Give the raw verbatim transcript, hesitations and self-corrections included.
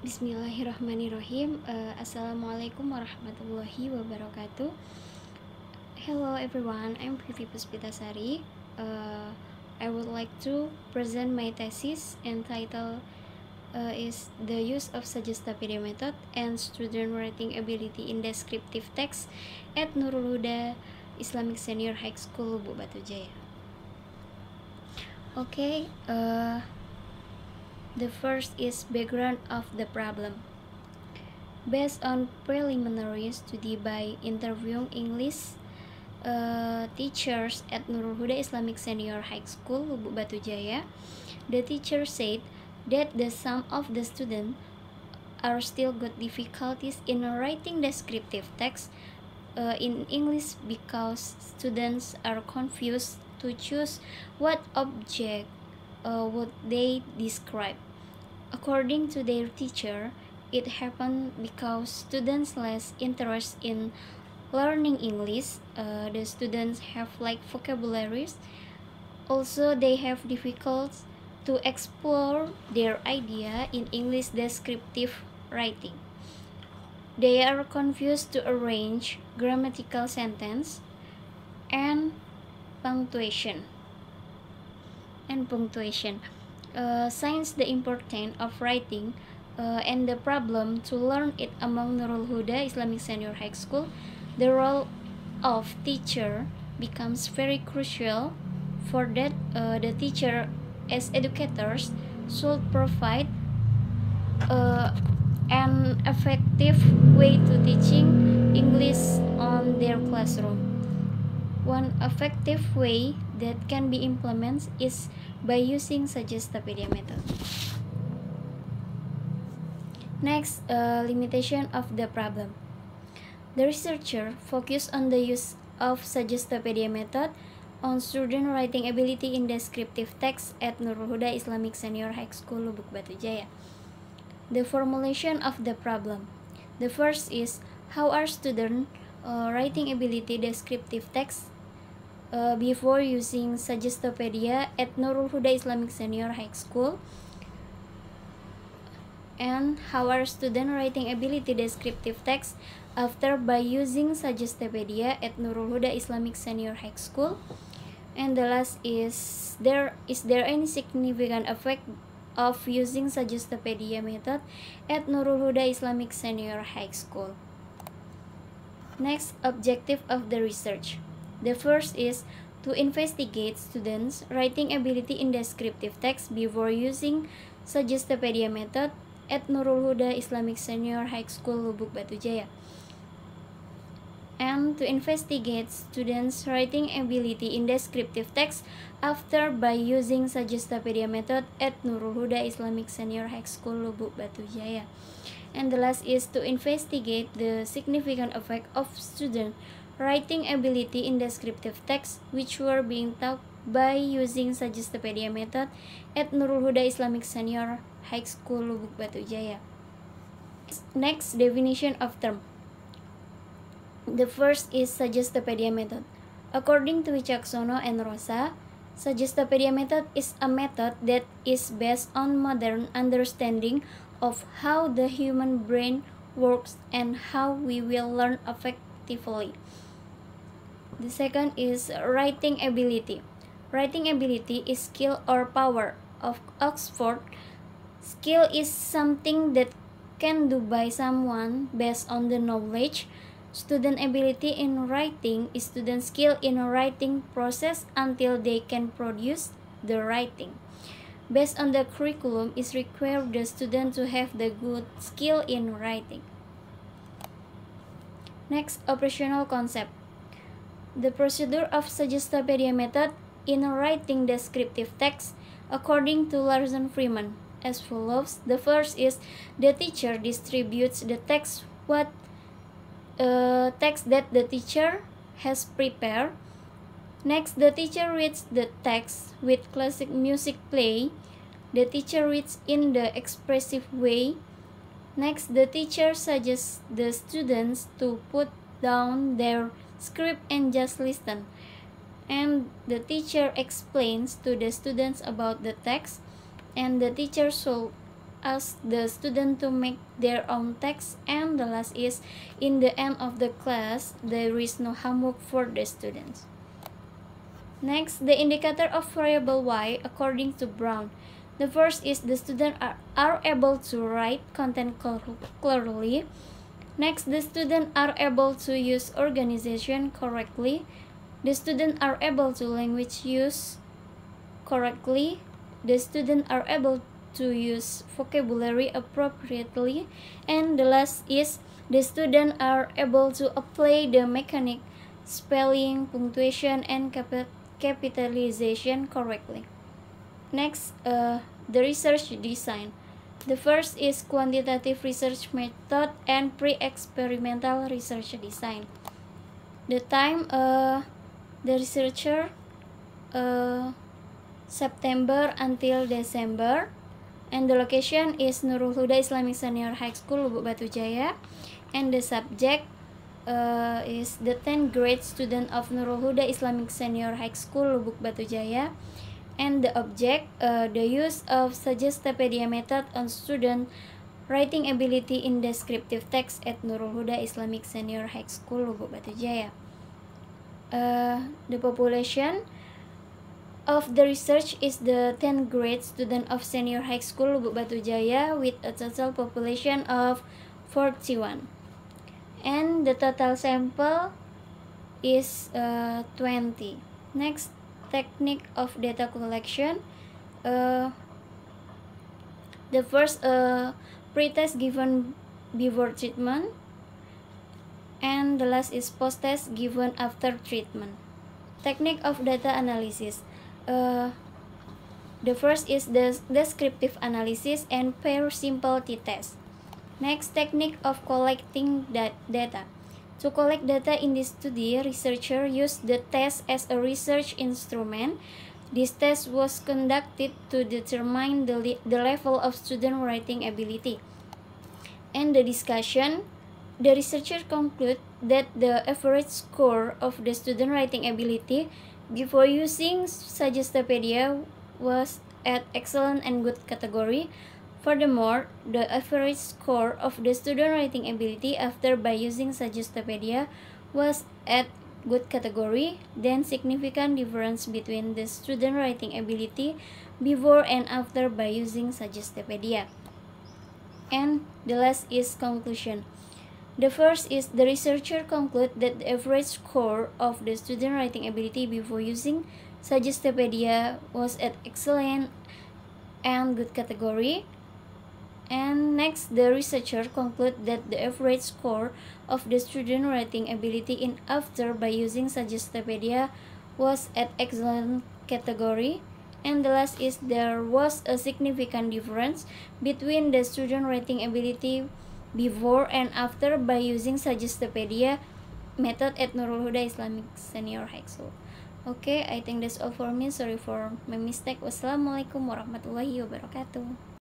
Bismillahirrahmanirrahim. Uh, Assalamualaikum warahmatullahi wabarakatuh. Hello everyone, I'm Priti Puspitasari. Uh, I would like to present my thesis entitled uh, is the use of Suggestapedia method and student writing ability in descriptive text at Nurul Huda Islamic Senior High School, Lubuk Batu Jaya. Okay, uh, the first is background of the problem. Based on preliminary study by interviewing English uh, teachers at Nurul Huda Islamic Senior High School, Lubuk Batu Jaya, the teacher said that the some of the students are still got difficulties in writing descriptive text uh, in English because students are confused to choose what object uh, would they describe. According to their teacher, it happened because students less interest in learning English. Uh, the students have like vocabularies. Also, they have difficulties to explore their idea in English descriptive writing. They are confused to arrange grammatical sentence and punctuation. And punctuation. Uh, since the importance of writing uh, and the problem to learn it among Nurul Huda Islamic Senior High School, the role of teacher becomes very crucial. For that, uh, the teacher as educators should provide uh, an effective way to teaching English on their classroom. One effective way that can be implemented is by using Suggestapedia method. Next, uh, limitation of the problem. The researcher focused on the use of Suggestapedia method on student writing ability in descriptive text at Nurul Huda Islamic Senior High School, Lubuk Batu Jaya. The formulation of the problem. The first is how are student uh, writing ability descriptive text uh, before using Suggestapedia at Nurul Huda Islamic Senior High School, and how are student writing ability descriptive text after by using Suggestapedia at Nurul Huda Islamic Senior High School. And the last is there is there any significant effect of using Suggestapedia method at Nurul Huda Islamic Senior High School. Next, objective of the research. The first is to investigate students' writing ability in descriptive text before using Suggestapedia method at Nurul Huda Islamic Senior High School, Lubuk Batu Jaya. And to investigate students' writing ability in descriptive text after by using Suggestapedia method at Nurul Huda Islamic Senior High School, Lubuk Batu Jaya. And the last is to investigate the significant effect of student writing ability in descriptive text which were being taught by using Suggestapedia method at Nurul Huda Islamic Senior High School, Lubuk Batu Jaya. Next, definition of term. The first is Suggestapedia method. According to Wicaksono and Rosa, Suggestapedia method is a method that is based on modern understanding of how the human brain works and how we will learn effectively. The second is writing ability. Writing ability is skill or power of Oxford. Skill is something that can do by someone based on the knowledge. Student ability in writing is student skill in a writing process until they can produce the writing. Based on the curriculum, is required the student to have the good skill in writing. Next, operational concept. The procedure of Suggestapedia method in writing descriptive text according to Larson Freeman as follows. The first is the teacher distributes the text what uh, text that the teacher has prepared. Next, the teacher reads the text with classic music play. The teacher reads in the expressive way. Next, the teacher suggests the students to put down their script and just listen. And the teacher explains to the students about the text, and the teacher should ask the student to make their own text. And the last is, in the end of the class, there is no homework for the students. Next, the indicator of variable y according to Brown. The first is the students are, are able to write content clearly. Next, the students are able to use organization correctly. The students are able to language use correctly. The students are able to use vocabulary appropriately. And the last is the students are able to apply the mechanic, spelling, punctuation, and cap capitalization correctly. Next, uh, the research design. The first is quantitative research method and pre-experimental research design. The time, uh, the researcher, uh, September until December, and the location is Nurul Huda Islamic Senior High School, Lubuk Batu Jaya, and the subject uh, is the tenth grade student of Nurul Huda Islamic Senior High School, Lubuk Batu Jaya, and the object, uh, the use of Suggestepedia method on student writing ability in descriptive text at Nurul Huda Islamic Senior High School, Lubuk Batu Jaya. Uh, the population of the research is the tenth grade student of Senior High School, Lubuk Batu Jaya, with a total population of forty-one. And the total sample is uh, twenty. Next, technique of data collection. Uh, the first uh, pre-test given before treatment, and the last is post-test given after treatment. Technique of data analysis. Uh, the first is the descriptive analysis and pair simple t-test. Next, technique of collecting that data. To collect data in this study, researcher used the test as a research instrument. This test was conducted to determine the, the level of student writing ability. And the discussion, the researcher concluded that the average score of the student writing ability before using Suggestepedia was at excellent and good category. Furthermore, the average score of the student writing ability after by using Suggestepedia was at good category. Then significant difference between the student writing ability before and after by using Suggestepedia. And the last is conclusion. The first is the researcher concluded that the average score of the student writing ability before using Suggestepedia was at excellent and good category. And next, the researcher concluded that the average score of the student writing ability in after by using Suggestepedia was at excellent category. And the last is there was a significant difference between the student writing ability before and after by using Suggestepedia method at Nurul Huda Islamic Senior High School. Okay, I think that's all for me. Sorry for my mistake. Wassalamualaikum warahmatullahi wabarakatuh.